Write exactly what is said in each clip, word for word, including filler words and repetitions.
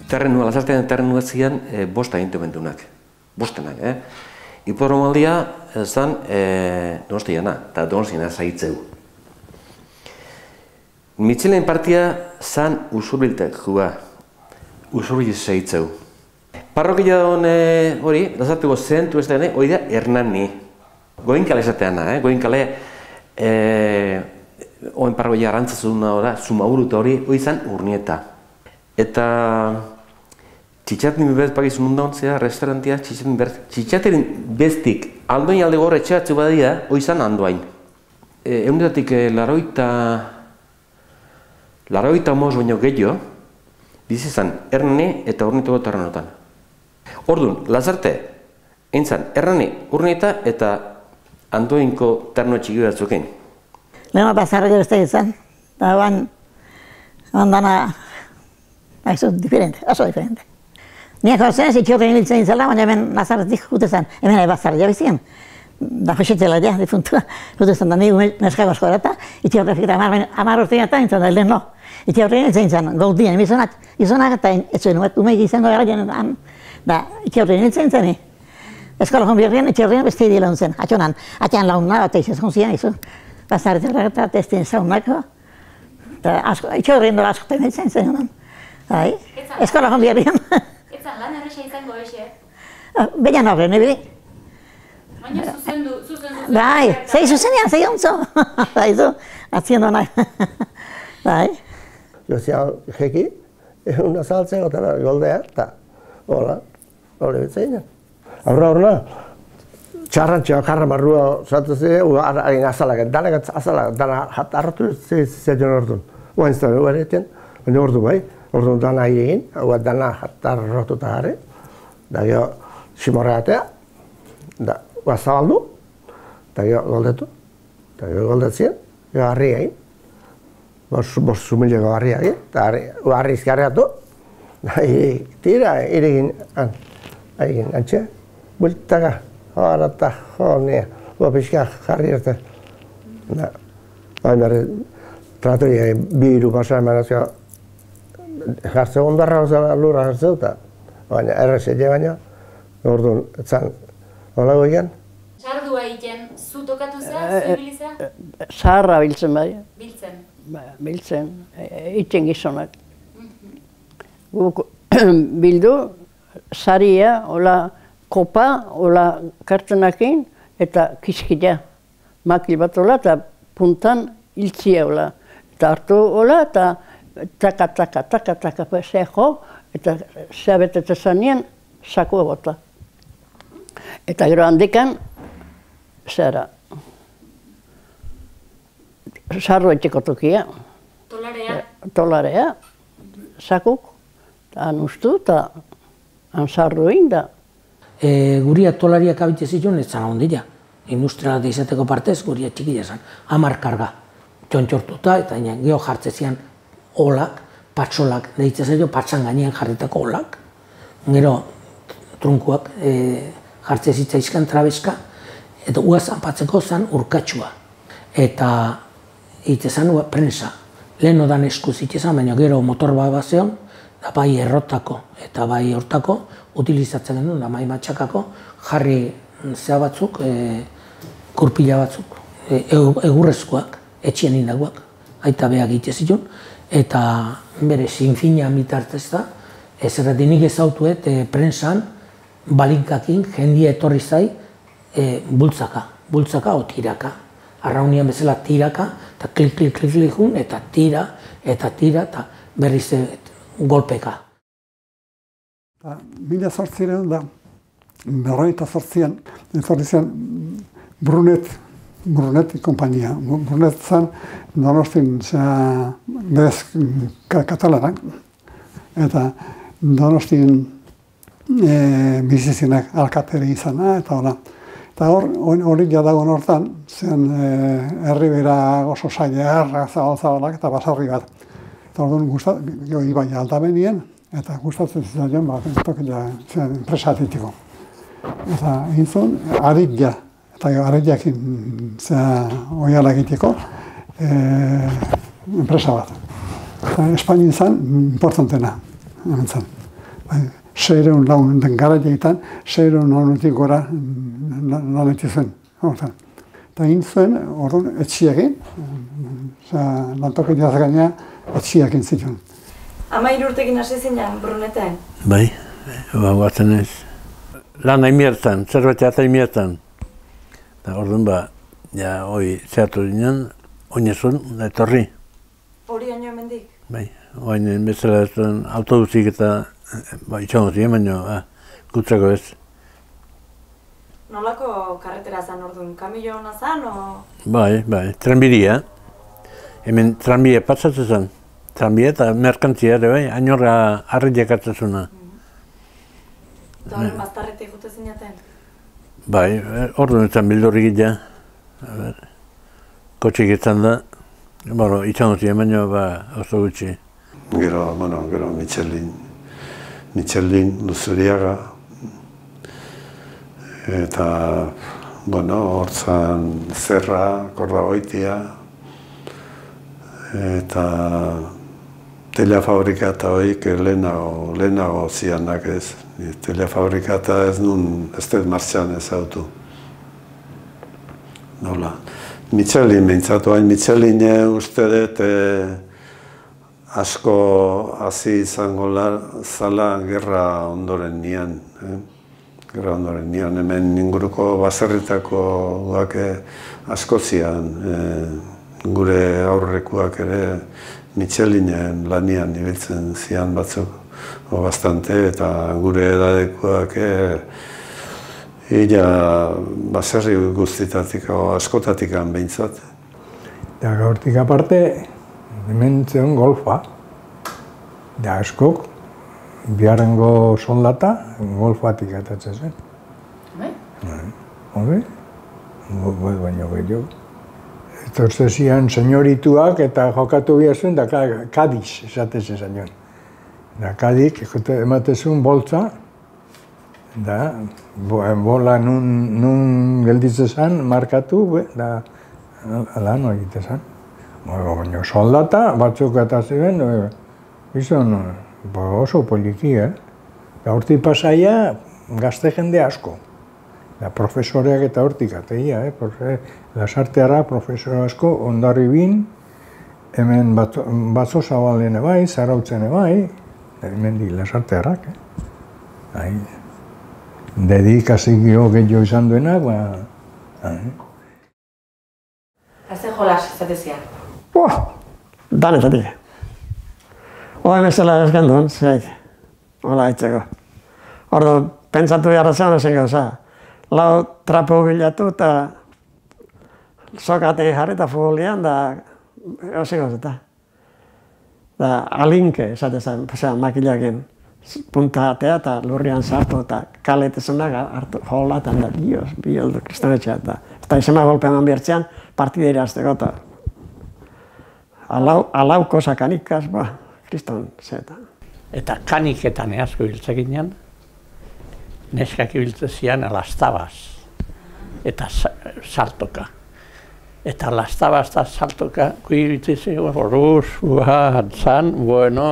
terrenua, Lasartean terrenua zian e, bosta agintementunak. Bostenak, eh? Hipodromoaldia zan e, Donostiana, eta Donostiana zaitzeu. Mitxelen partia zan Usurbiltek jua, Usurbil zaitzeu. Parrokia hone hori, Lasarteko zentu ez da, hori da Hernani. Goinkale esateana, eh? Goinkale, eh, oen parrokia arantzazuna da, Zumaurut hori, hori zan Urnieta. Eta txitxatin bez pagizun mundauntzea, restaurantia, txitxatin bez, txitxatin beztik, aldoin alde gorre etxeatzu badia, hori zan Andoain. E, Egunetatik e, laroita, laroita moz baino gehiago, bizi zan Hernani eta Urnietako terrenotan. Orduan, Lasarte, egin zan, Hernani, Urnieta eta Andoainko terno txiki batzukin. Lehena bazarra beste izan, eta ban, bandana, eso diferente, oso diferente. Niak hor zen, zitxorren hiltzen izala, baina hemen Lasartetik jute zen, hemen bazarra jabizien. Da josetela ja, difuntua, jute zen, da nigu neskago asko erata, itxorren fiketa amar urtean eta entzan da, lehen no. Itxorren hiltzen izan, goldien, izonak, izonak eta ez zuen, umeik izango gara da, itxorren hiltzen izan. Eskola jonbierrien, itxorren beste idila zen, atxonan, atxan launna, eta izan zian, izo, Lasartetik eta testen zaunako, itxorren dola asko temetzen zen, eskola jonbierrien. Etzan lan erresa izango eze? Baina horren, ebili. Baina zuzendu, zuzendu. Bai, zei zuzenean, zei ontzo. Bai, zu, atziendo nahi. Bai. Jozia jeki, egun azaltzen gotena, goldea, eta hola, hori betzeina. Aurra horna, txarrantxea, karra marrua zatu ziren, hain azalak, danak azalak, dana hartu zitzen orduan. Oain zuten, oain eten, baina ordu bai. Orduan dana egin, hau dana hartarrotuta gare, da gero simorreatea, da hua zabaldu, da gero goldetu, da gero goldetzien, gero harri egin, bost zumileko harri egin, eta harri izkarreatu, da tira, iregin, egin, antxe, bultaka, horata, honea, hua pixka jarri erte. Hain berri, tratoria egin, bi hiru pasa emanazioa, jartzeu ondarra ozala lurra jartzeu eta baina errezete baina, orduan, etzan, hola goian. Sardua egiten, zu tokatu za, zu ibiliza? Zaharra biltzen bai. Biltzen? Biltzen, iten gizonak. Guk bildu, saria, hola kopa, hola kartenakin, eta kiskila. Makil bat hola, eta puntan hiltzia hola. Eta hartu hola, eta taka, taka, taka, taka, zeho, eta zeabetetze zanien, sakua bota. Eta gero handikan, zera, sarro etxeko tokia. Tolarea? Tolarea, sakuk, eta han ustu, eta han sarro egin da. Guria tolariak abitze zituen, ez zan ondila. Industriala izateko partez, guria txikila zan, hamar karga. Txontxortuta, eta geho jartze zian olak, patxolak, deitzen zailo, patxan gainean jarritako olak. Gero, trunkuak jartze zitzaizkan trabeska, eta ua zanpatzeko zan urkatxua. Eta hitzezan prensa. Lehen odan eskuz hitzezan, baina gero motor bat bat zeon, da bai errotako eta bai hortako, utilizatzen genuen, da mai matxakako, jarri zea batzuk, kurpila batzuk, egurrezkoak, etxien indagoak, aita behak hitze zituen, eta bere sinfina mitartez da, ez erratinik ezautuet prensan, balinkakin, jendia etorri zai, bultzaka, bultzaka o tiraka. Arraunian bezala tiraka, eta klik, klik, klik, klik, jun, eta tira, eta tira, eta berriz golpeka. Mila zortziren da, berroita zortzian, etorri zen Brunet, Brunet kompainia. Brunet zen Donostin bez katalanak, eta Donostin bizizinak alkateri izana, eta hola. Eta hori jadagoen hortan, zen herribera oso saia, zabal-zabalak eta basarri bat. Eta orduan guztatzen, ibai aldabenien, eta gustatzen zitzaion bat, zen enpresatitiko. Eta egin zuen, aritja, eta aritjakin oiala egiteko enpresa bat. Eta Espainien zen, importantena, hemen zen. Seireun laun den garaileetan, seireun launetik gora naleti zen. Eta egin zuen, orduan, etxiakin, lantoketia gaina etxiakin zituen. Amairu urtekin hasi zinean, Bruneten? Bai, ba, guatzen ez. Lan haimiertan, zerbait eta haimiertan. Eta orduan ba, ja, hoi zehatu ginen, oinezun, da etorri. Hori haino hemendik? Bai, oain bezala ez duen autobusik eta, ba, itxango ziren, baina, ba, gutzako ez. Nolako karretera zan orduan? Kamilo hona zan, o...? Bai, bai, tranbidia. Hemen tranbia patsatzen zen. Tranbia eta merkantzia ere, bai, ainorra harri jakatzezuna. Eta horren baztarretik jute zinaten? Bai, orduan ezan bildurrik ja. Kotxik izan da. Baro, itxango ziren, baina, ba, oso gutxi. Gero, bueno, gero Michelin. Michelin, Luzuriaga. Eta, bueno, hor zan Zerra, Kordagoitia. Eta telefabrika eta hoik lehenago, lehenago zianak ez. Telefabrika eta ez nun, ez dut martxan ez autu. Nola. Michelin behintzatu hain, Michelin uste dut asko hasi izango zala gerra ondoren nian. Gerra ondoren nian, hemen inguruko baserritako guak asko zian. Gure aurrekuak ere Michelinen lanian ibiltzen zian batzuk o bastante, eta gure edadekuak illa baserri guztitatik o askotatik behintzat. Eta gaurtik aparte, hemen zeon golfa. Da askok, biharrengo soldata, golfatik atatzen zen. Bai? Hori? Baina gehiago. Etorze zian senyorituak eta jokatu bihazuen, da Kadiz esatez esan joan. Da Kadik ematezun boltza, da bola nun gelditzezan markatu, da lan egitezan. Baina soldata batzuk eta ziren, izan oso poliki, eh? Da horti pasaia gazte jende asko. Da profesoreak eta hortik ateia, eh? Lasarteara profesor asko, Ondarribin, hemen Batzo Zabalen bai, Zarautzen bai, hemen di Lasartearrak, eh? Dedikazio gehiago izan duena, ba... Haze jolas, zatezia? Buah, danetatik. Hoa bezala eskandun, zait, hola haitzeko. Ordo, pentsatu jarra zean ezen gauza. Lau trapo bilatu eta sokategi jarri eta futbolian da eosin gauzeta. Da alinke esatezan, makilakin punta atea eta lurrian sartu eta kaletezunak hartu jolatan da, dios, bioldu kristonetxea eta eta izema golpe eman biertzean partidera azteko eta alauko sakanikaz, ba, kriston zeta. Eta kaniketan asko biltzekinean, neskak ibiltzezian lastabaz eta saltoka. Eta lastabaz eta saltoka ibiltzezian horuz, zan, bueno,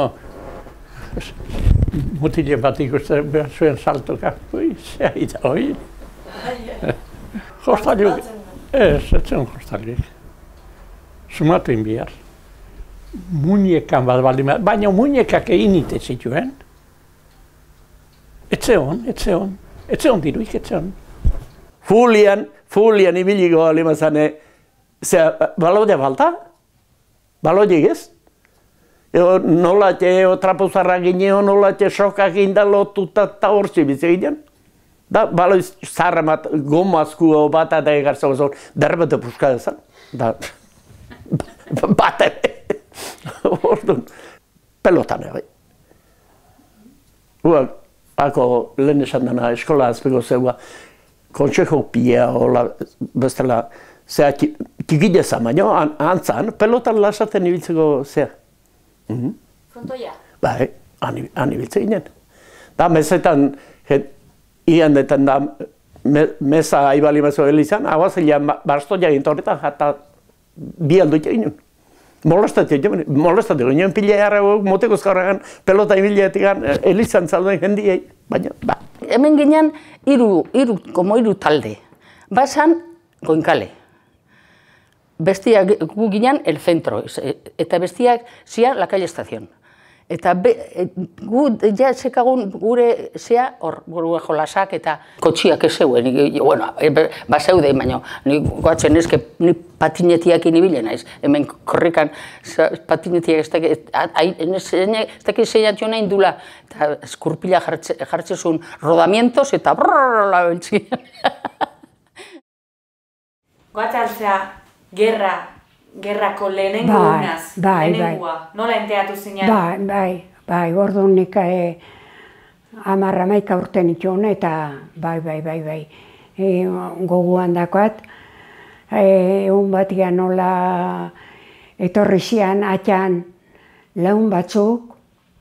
mutile bat ikusten behar zuen saltoka, ui, zehai da hoi. Jostaliuk, ez, ez zen jostaliuk. Sumatu inbiar. Muñekan bat baldin, baina muñekak egin ite zituen. Etzeon, etzeon, etzeon diruik, etzeon. Fulian, fulian ibiliko alimazane, zera, balodea balta? Balodea ez? Eo nola etxe trapuzarra gineo, nola etxe sokak indalotuta eta hortzi bizeginen. Da, baloi zarra bat, gomazku bat eta egartzen zon, derbete puska ezan. Da, bat ere. Orduan, pelotan ere. Uak, ako lehen esan dena eskola azpeko zegoa, kontxeko pia, hola, bestela, zea, kikidezan, baina antzan, pelotan lasaten ibiltzeko zea. Frontoia? Bai, han ibiltze ginen. Da, mesetan, ian detan da, mesa aibali mazo helizan, hau azila, barstoia gintorretan, jata bi alduik egin. Molestatu, molestatu, ginen pila jarra motekoz gaurregan, pelota ibiletik elizan zauden jendiei, baina, ba. Hemen ginen, iru, iru, como iru talde. Basan, Goinkale. Bestiak gu ginen el centro, eta bestiak zia la calle estación. Eta gu ja sekagun gure zea hor, gure jolasak eta kotxiak ez zeuen, bueno, baseude, baina goatzen ezke ni patinetiak inibilen naiz, hemen korrikan patinetiak ez dakit zeinatio nahi indula, eta eskurpila jartzezun rodamientos eta brrrrla beltzi. Goatzaltzea, gerra, gerrako lehenengo unaz, lehenengoa, nola enteatu zinean? Bai, bai, bai, orduan nik amarra maika urten itxon, eta bai, bai, bai, bai, goguan dakoat, egun batian nola etorri zian atxan laun batzuk,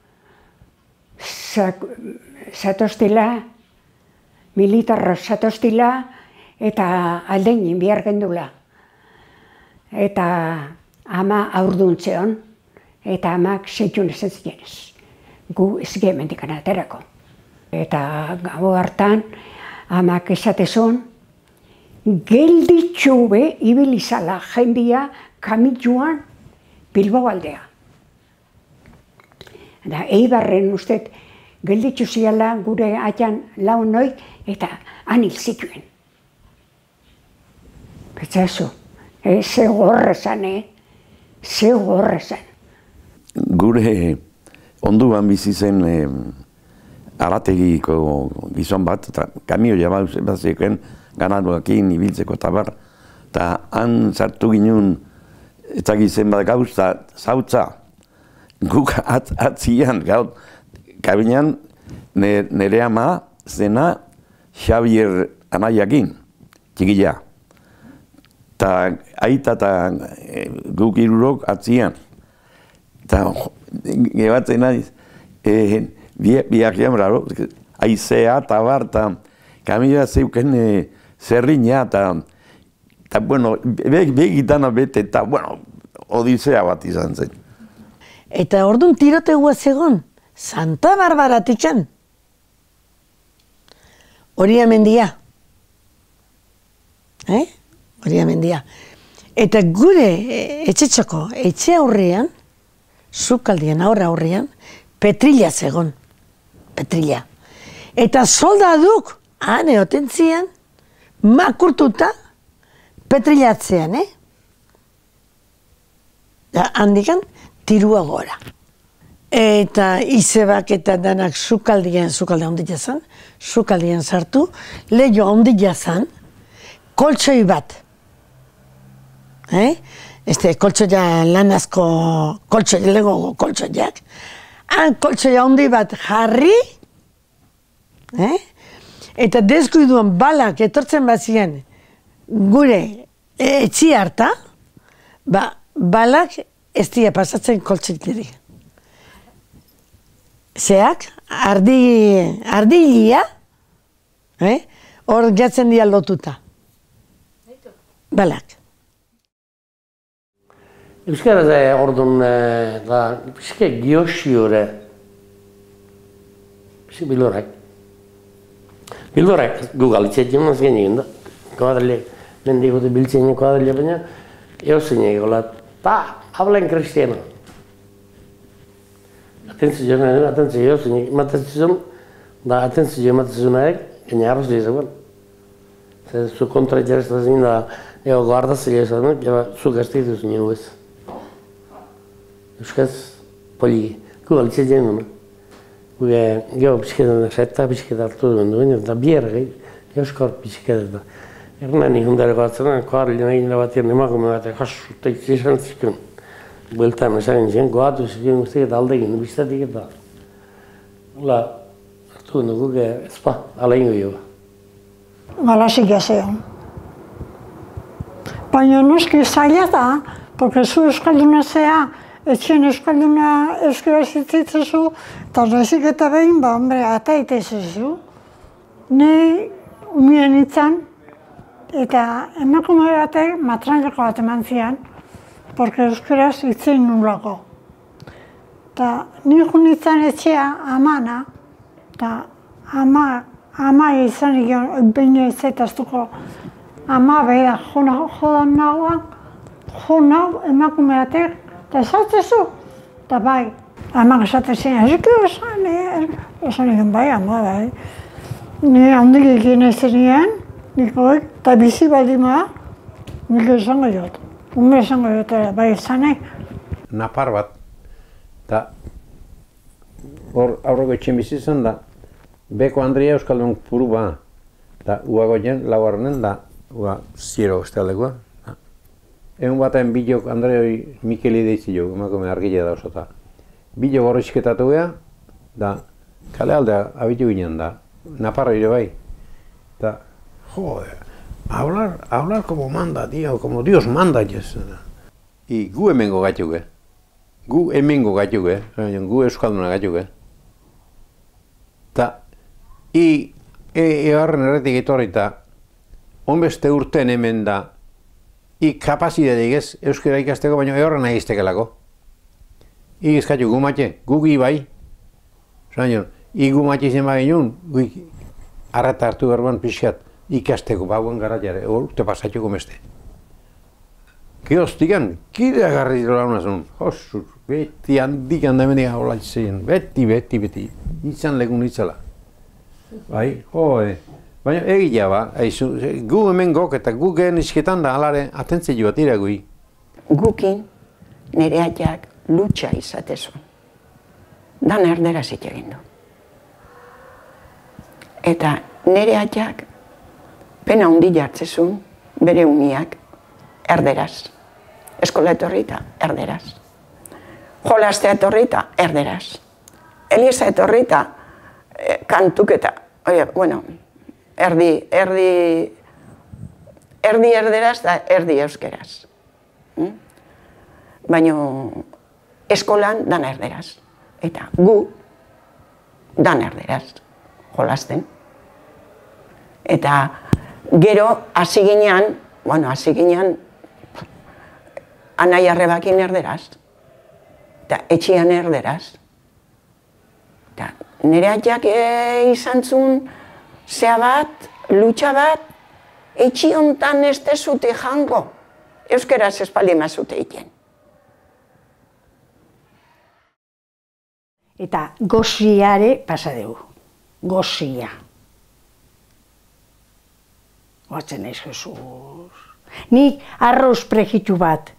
zatostila, militarra zatostila, eta aldein bihar gendula. Eta ama aurduntzeon, eta amak seitun ez zirenez. Gu ez gemendikan aterako. Eta gau hartan, amak esatezun, gelditxu be ibilizala jendia kamituan Bilbao aldea. Eta eibarren ustet, gelditxu ziala gure atxan laun noik, eta anil zituen. Betzazu. Ze gorra zan, eh? Ze gorra zan. Gure onduan bizi zen arategiko gizon bat, eta kamioia bat zeken ganaduakin ibiltzeko eta bar. Eta han sartu ginen, eta gizen bat gauz, eta zautza. Guk atzian, gaut, kabinean nire ama zena Xavier anaiakin, txikila. Eta aita eta guk irurok atzian. Eta gebatzen naiz, biak jamraro, aizea eta bar, eta kamila zeuken zerrina, eta bueno, begitana bete, eta bueno, odisea bat izan zen. Eta orduan tirotegua zegoen, Santa Barbara titxan. Hori amendia. Eh? Hori amendia. Eta gure etxetxoko, etxe aurrean, Sukaldien aurre aurrean, Petrilla zegon. Petrilla. Eta soldaduk, han egoten zian, makurtuta, Petrillatzean, eh? Handikan, tirua gora. Eta izebak eta danak Sukaldien, Sukaldien ondila zan, Sukaldien sartu, lehio ondila zan, koltsoi bat. Eh? Este koltsoia lan asko, koltsoia, lego koltsoiak. Han koltsoia handi bat jarri, eh? Eta deskuiduan balak etortzen bazien gure etxi harta, ba, balak ez dira pasatzen koltsoitik. Zeak, ardi, ardilia, eh? Hor jatzen dira lotuta. Balak. Euskara da orduan, da, pixke gioxiore, pixke bilorak. Bilorak, gu galitzeetan maz genien da, kuadrile, nendi gote biltzen kuadrile baina, eusen egola, ta, hablen kristiano. Atentzio joan, atentzio eusen, ematen da atentzio ematen zunaek, gaina arroz dizagoen. Zer, zu kontra jarrezta zin da, ego guardazile esan, jaba, zu gaztitu zinen huez. Euskaz, poliki, gu galitzeetan duna. Gue, geho pixketan zeta, pixketan hartu duen duen, eta bier gehi, euskor pixketan da. Ernan ikundare goatzen, koarri nahi nila batien emakume bat, jasu, teik izan zikun. Bueltan esan zen, goatu zikun guztik eta aldegin, biztatik eta. Hola, hartu duen dugu, ezpa, ala ingo jo. Galasik jasean. Baina noski zaila da, porque zu euskalduna zea, etxen euskalduna euskara zitzitzezu, eta nazik eta behin, ba, hombre, ata itezezu. Nei umien itzan, eta emakume batek matranleko bat eman zian, porque euskeraz itzein nulako. Eta nik nintzen etxea amana, eta ama, ama izan egion, baina izaitaztuko, ama beha jodan nagoan, jo nau emakumeatek, eta esatzezu, eta bai, ama esatezen, eziki esan, esan egin bai, ama bai. Ni handik egin ezenean, nik hori, eta bizi baldima, nik esango jot, ume esango jot, bai esanek. Napar bat, eta hor aurreko etxen bizi zen da, beko Andrea Euskaldun puru ba, eta uago jen, laugarrenen da, ua ziero estaldekoa. Egun batean bilok Andreoi Mikeli deitzi jo, emakume argile da oso, eta bilok horrezketatu geha, da kale aldea abitu ginen da, Naparra ire bai. Eta, jode, hablar, hablar como manda, tío, como Dios manda, yes. I gu hemengo gaituk, gu hemengo gaituk, gu euskalduna gaituk. Eta, i egarren erretik etorri eta, onbeste urten hemen da, i kapazidadik ez euskera ikasteko, baina egarren nahi iztekelako. I gizkatu gu matxe, gu gi bai. I gu matxe izan bai ginen, gu arreta hartu berban pixkat, ikasteko bauen garatiare, urte pasatxeko meste. Geoztikan, kide agarri dira launazun, josur, beti handik handamendik hau latzeien, beti, beti, beti, izan legun itzala. Bai, jode, baina egia ba, aizu, gu hemen gok eta gu gehen izketan da alare atentzio bat ira gui. Gukin nire atiak lutsa izatezun, dan erdera zit egin du. Eta nire atiak pena hundi jartzezun bere uniak erderaz. Eskola etorri eta erderaz. Jolaztea etorri eta erderaz. Eliza etorri eta kantuk eta, oie, bueno, erdi, erdi, erdi erderaz eta erdi euskeraz. Baina eskolan dan erderaz. Eta gu dan erderaz jolazten. Eta gero, hasi ginean, bueno, hasi ginean, anai arrebakin erderaz, eta etxian erderaz. Eta nire atiak izan zuen zea bat, lutsa bat, etxi hontan ez dezute jango, euskeraz espaldi mazute egiten. Eta goziare pasa dugu, gozia. Oatzen naiz, Jesus. Nik arroz prejitu bat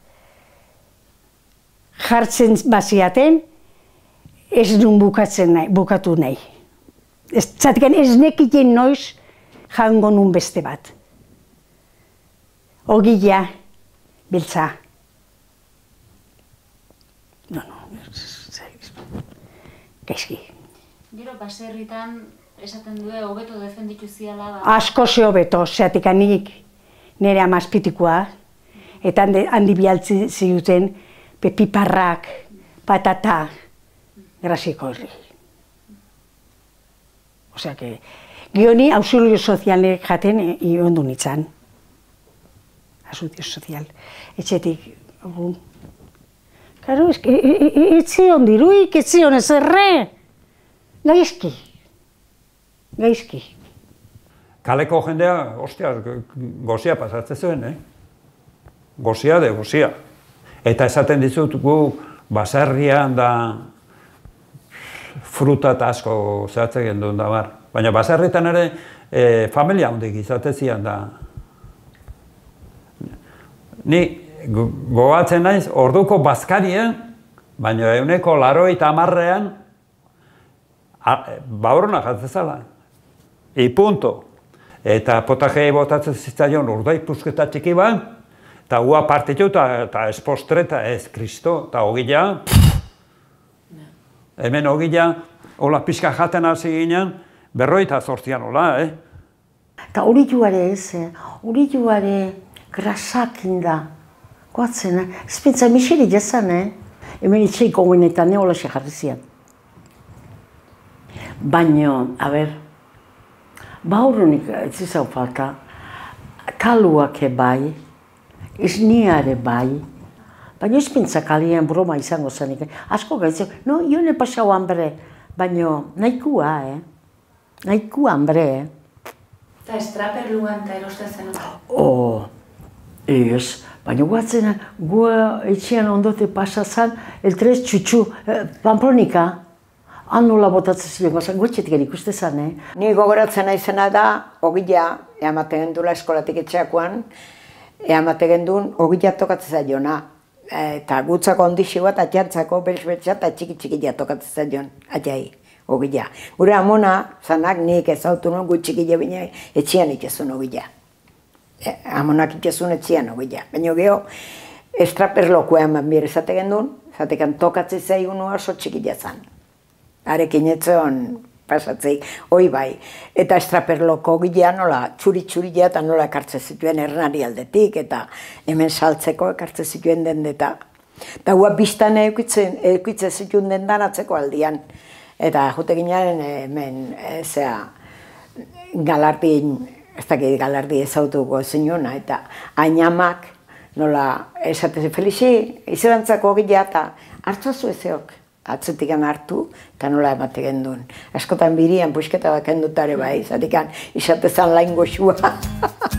jartzen baziaten, ez duen bukatzen nahi, bukatu nahi. Zatekan ez nekiten noiz jango nun beste bat. Ogila, beltza. No, no, gaizki. Gero, baserritan esaten du, hobeto defenditu ziala da. Asko ze hobeto, zeatik nik nire amazpitikoa, eta handi bialtzi ziduten pepiparrak, patata, grasiko horri. Osea, que, gioni auxilio sozialek jaten ondu nintzen. Auxilio sozial. Etxetik, egun. Karo, etxe ondiruik, etxe honez erre. Gaizki. Gaizki. Kaleko jendea, ostia, gozia pasatzen zuen, eh? Gozia de gozia. Eta esaten dizut gu baserrian da fruta eta asko zehatzen genduen da bar. Baina baserritan ere e, familia hondik izaten zian da. Ni gogatzen naiz orduko bazkarien, baina euneko larogeita hamarrean baurona jatzen zala. I punto. Eta potajei botatzen zitzaion urdai pusketa txiki ban, eta hua partitu eta ez postre eta ez kristo, eta ogila, hemen ogila, hola pixka jaten hasi ginen, berroita zortzian hola, eh? Eta hori joare ez, hori joare grasakin da, goatzen, ez pentsa miseri jazan, eh? Hemen itxeiko guenetan, ne hola xe jarri zian. Baina, a ber, baurunik ez izan falta, kaluak bai, esniare bai, Baina espintza kalian broma izango zenik. Asko gaitzen, no, jone pasau hambre, baina nahikua, eh? Nahikua hambre, eh? Eta estraperluan eta erosten zen. Oh, ez, baina guatzen, gu etxean ondote pasazan, el tres txutxu, eh, Pamplonika, han nola botatzen ziren gozan, gotxetik ikuste zen, eh? Ni gogoratzen naizena da, ogila, eamaten gendula eskolatik etxeakoan, eamaten gendun, ogila tokatzen zaiona. Eta gutzako ondixi bat, atxantzako, berzbertza eta txiki-txikila tokatzen zaion, atxai, ogila. Gure amona, zanak nik ezautu nuen gut txikila baina etxian itxezun ogila. Amonak itxezun etxian ogila. Baina geho, estraperlokoa eman bire zate gendun, zatekan tokatzen zaigun oso txikila zan. Arekin etzon pasatzei, hoi bai. Eta estraperloko gila nola, txuri-txurila eta nola ekartzen zituen Hernani aldetik, eta hemen saltzeko ekartzen zituen dendeta. Eta hua biztan eukitzen zituen dendan atzeko aldian. Eta jute ginearen hemen, zera, galardin, ez dakit galardi ezautuko zinuna, eta ainamak nola esatez Felixi, izerantzako gila eta hartzazu ezeok. Atzetikan hartu, eta nola emate gendun. Askotan birian pusketa bat kendutare bai, zatekan isatezan lain goxua.